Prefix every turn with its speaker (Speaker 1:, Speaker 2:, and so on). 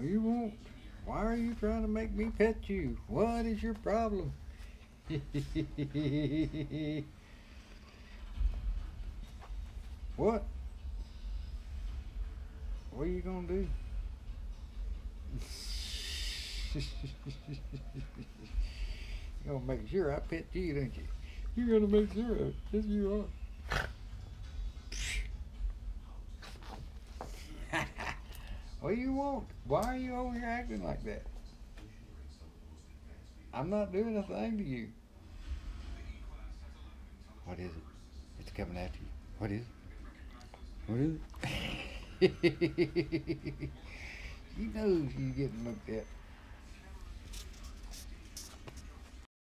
Speaker 1: You won't. Why are you trying to make me pet you? What is your problem? What? What are you gonna do? You're gonna make sure I pet you, don't you? You're gonna make sure. Yes, you are. What do you want? Why are you over here acting like that? I'm not doing a thing to you. What is it? It's coming after you. What is it? What is it? She knows she's getting looked at.